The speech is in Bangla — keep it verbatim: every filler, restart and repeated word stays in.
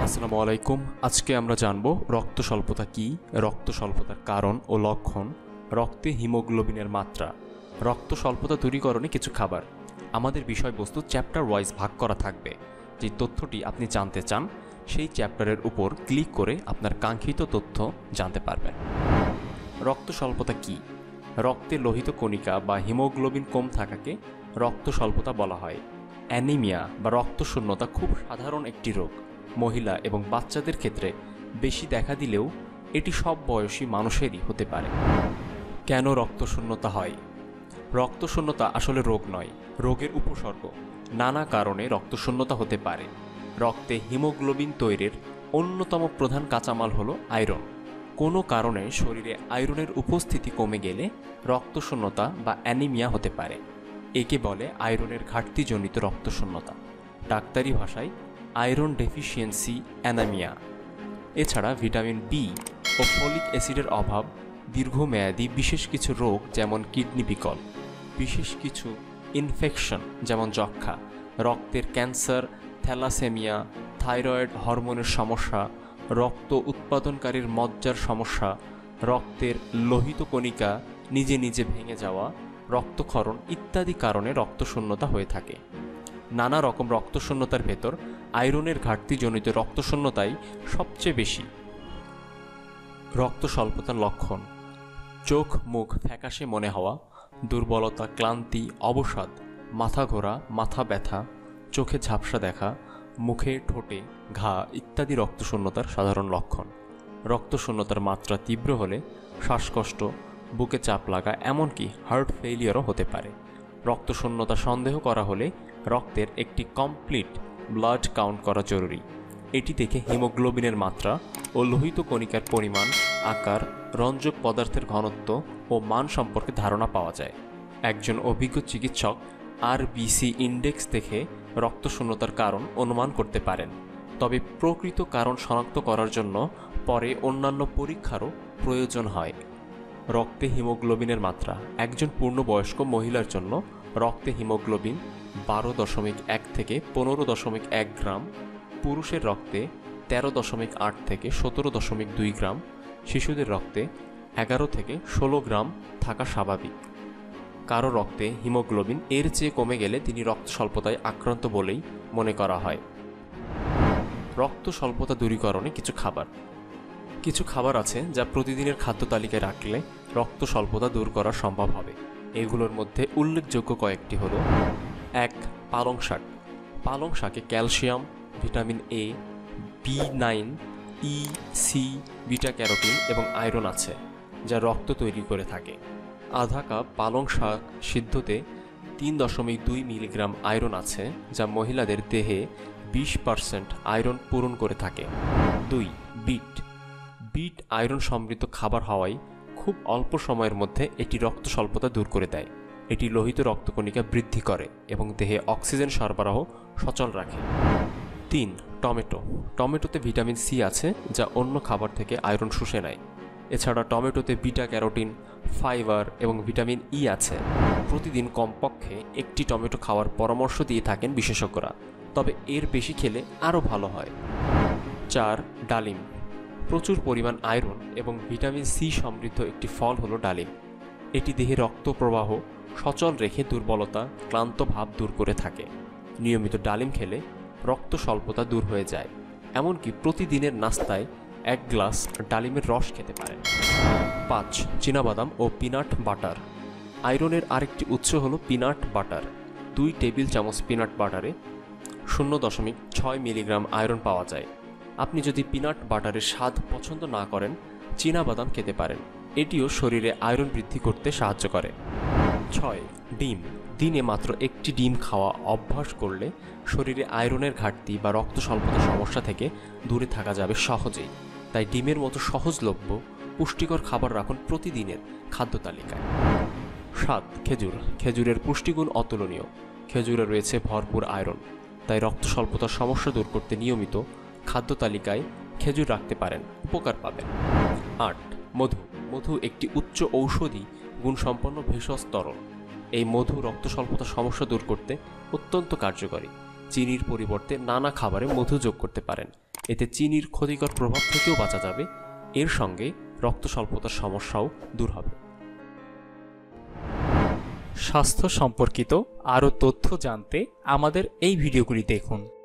আসসালামু আলাইকুম। আজকে আমরা জানব রক্ত স্বল্পতা কী, রক্ত স্বল্পতার কারণ ও লক্ষণ, রক্তে হিমোগ্লোবিনের মাত্রা, রক্ত স্বল্পতা দূরীকরণে কিছু খাবার। আমাদের বিষয়বস্তু চ্যাপ্টার ওয়াইজ ভাগ করা থাকবে। যে তথ্যটি আপনি জানতে চান সেই চ্যাপ্টারের উপর ক্লিক করে আপনার কাঙ্ক্ষিত তথ্য জানতে পারবেন। রক্ত স্বল্পতা কী? রক্তে লোহিত কণিকা বা হিমোগ্লোবিন কম থাকাকে রক্ত স্বল্পতা বলা হয়। অ্যানিমিয়া বা রক্তশূন্যতা খুব সাধারণ একটি রোগ। মহিলা এবং বাচ্চাদের ক্ষেত্রে বেশি দেখা দিলেও এটি সব বয়সী মানুষেরই হতে পারে। কেন রক্তশূন্যতা হয়? রক্তশূন্যতা আসলে রোগ নয়, রোগের উপসর্গ। নানা কারণে রক্তশূন্যতা হতে পারে। রক্তে হিমোগ্লোবিন তৈরির অন্যতম প্রধান কাঁচামাল হলো আয়রন। কোনো কারণে শরীরে আয়রনের উপস্থিতি কমে গেলে রক্তশূন্যতা বা অ্যানিমিয়া হতে পারে। একে বলে আয়রনের ঘাটতিজনিত রক্তশূন্যতা, ডাক্তারি ভাষায় আয়রন ডেফিসিয়েন্সি অ্যানিমিয়া। এছাড়া ভিটামিন বি ও ফলিক অ্যাসিডের অভাব দীর্ঘমেয়াদী বিশেষ কিছু রোগ যেমন কিডনি বিকল, বিশেষ কিছু ইনফেকশন যেমন যক্ষ্মা, রক্তের ক্যান্সার, থ্যালাসেমিয়া, থাইরয়েড হরমোনের সমস্যা, রক্ত উৎপাদনকারীর মজ্জার সমস্যা, রক্তের লোহিত কণিকা নিজে নিজে ভেঙে যাওয়া, রক্তক্ষরণ ইত্যাদি কারণে রক্তশূন্যতা হয়ে থাকে। নানা রকম রক্তশূন্যতার ভেতর আয়রনের ঘাটতিজনিত রক্তশূন্যতাই সবচেয়ে বেশি। রক্ত স্বল্পতার লক্ষণ: চোখ মুখ ফ্যাকাশে মনে হওয়া, দুর্বলতা, ক্লান্তি, অবসাদ, মাথা ঘোরা, মাথা ব্যথা, চোখে ঝাপসা দেখা, মুখে ঠোঁটে ঘা ইত্যাদি রক্তশূন্যতার সাধারণ লক্ষণ। রক্তশূন্যতার মাত্রা তীব্র হলে শ্বাসকষ্ট, বুকে চাপ লাগা, এমনকি হার্ট ফেইলিয়ারও হতে পারে। রক্তশূন্যতা সন্দেহ করা হলে রক্তের একটি কমপ্লিট ব্লাড কাউন্ট করা জরুরি। এটি দেখে হিমোগ্লোবিনের মাত্রা ও লোহিত কণিকার পরিমাণ, আকার, রঞ্জক পদার্থের ঘনত্ব ও মান সম্পর্কে ধারণা পাওয়া যায়। একজন অভিজ্ঞ চিকিৎসক আরবিসি ইন্ডেক্স দেখে রক্তশূন্যতার কারণ অনুমান করতে পারেন। তবে প্রকৃত কারণ শনাক্ত করার জন্য পরে অন্যান্য পরীক্ষারও প্রয়োজন হয়। রক্তে হিমোগ্লোবিনের মাত্রা: একজন পূর্ণবয়স্ক মহিলার জন্য রক্তে হিমোগ্লোবিন বারো দশমিক এক থেকে পনেরো দশমিক এক গ্রাম, পুরুষের রক্তে তেরো দশমিক আট থেকে সতেরো দশমিক দুই গ্রাম, শিশুদের রক্তে এগারো থেকে ষোলো গ্রাম থাকা স্বাভাবিক। কারো রক্তে হিমোগ্লোবিন এর চেয়ে কমে গেলে তিনি রক্ত স্বল্পতায় আক্রান্ত বলেই মনে করা হয়। রক্ত স্বল্পতা দূরীকরণে কিছু খাবার। কিছু খাবার আছে যা প্রতিদিনের খাদ্য তালিকায় রাখলে রক্ত স্বল্পতা দূর করা সম্ভব হবে। এগুলোর মধ্যে উল্লেখযোগ্য কয়েকটি হল: এক, পালং শাক। পালং শাকে calcium, vitamin A, B nine, E, C, beta carotene এবং আয়রন আছে, যা রক্ত তৈরি করে থাকে। আধা কাপ পালং শাক সিদ্ধতে তিন দশমিক দুই মিলিগ্রাম আয়রন আছে, যা মহিলাদের দেহে বিশ পার্সেন্ট আয়রন পূরণ করে থাকে। দুই, বিট। বিট আয়রন সমৃদ্ধ খাবার হওয়ায় খুব অল্প সময়ের মধ্যে এটি রক্ত স্বল্পতা দূর করে দেয়। এটি লোহিত রক্তকণিকা বৃদ্ধি করে এবং দেহে অক্সিজেন সরবরাহ সচল রাখে। তিন, টমেটো। টমেটোতে ভিটামিন সি আছে, যা অন্য খাবার থেকে আয়রন শুষে নেয়। এছাড়া টমেটোতে বিটা ক্যারোটিন, ফাইবার এবং ভিটামিন ই আছে। প্রতিদিন কমপক্ষে একটি টমেটো খাওয়ার পরামর্শ দিয়ে থাকেন বিশেষজ্ঞরা, তবে এর বেশি খেলে আরও ভালো হয়। চার, ডালিম। প্রচুর পরিমাণ আয়রন এবং ভিটামিন সি সমৃদ্ধ একটি ফল হলো ডালিম। এটি দেহে রক্ত প্রবাহ সচল রেখে দুর্বলতা, ক্লান্ত ভাব দূর করে থাকে। নিয়মিত ডালিম খেলে রক্ত স্বল্পতা দূর হয়ে যায়। এমনকি প্রতিদিনের নাস্তায় এক গ্লাস ডালিমের রস খেতে পারেন। পাঁচ, চীনাবাদাম ও পিনাট বাটার। আয়রনের আরেকটি উৎস হলো পিনাট বাটার। দুই টেবিল চামচ পিনাট বাটারে শূন্য দশমিক ছয় মিলিগ্রাম আয়রন পাওয়া যায়। আপনি যদি পিনাট বাটারের স্বাদ পছন্দ না করেন, চীনাবাদাম খেতে পারেন। এটিও শরীরে আয়রন বৃদ্ধি করতে সাহায্য করে। ছয়, ডিম। দিনে মাত্র একটি ডিম খাওয়া অভ্যাস করলে শরীরে আয়রনের ঘাটতি বা রক্ত স্বল্পতা সমস্যা থেকে দূরে থাকা যাবে সহজেই। তাই ডিমের মতো সহজলভ্য পুষ্টিকর খাবার রাখুন প্রতিদিনের খাদ্য তালিকায়। সাত, খেজুর। খেজুরের পুষ্টিগুণ অতুলনীয়। খেজুরে রয়েছে ভরপুর আয়রন, তাই রক্ত স্বল্পতার সমস্যা দূর করতে নিয়মিত খাদ্য তালিকায় খেজুর রাখতে পারেন, উপকার পাবেন। আট, মধু। মধু একটি উচ্চ ঔষধি গুণসম্পন্ন ভেষজ তরল। এই মধু রক্ত স্বল্পতার সমস্যা দূর করতে অত্যন্ত কার্যকরী। চিনির পরিবর্তে নানা খাবারে মধু যোগ করতে পারেন। এতে চিনির ক্ষতিকর প্রভাব থেকেও বাঁচা যাবে, এর সঙ্গে রক্ত স্বল্পতার সমস্যাও দূর হবে। স্বাস্থ্য সম্পর্কিত আরও তথ্য জানতে আমাদের এই ভিডিওগুলি দেখুন।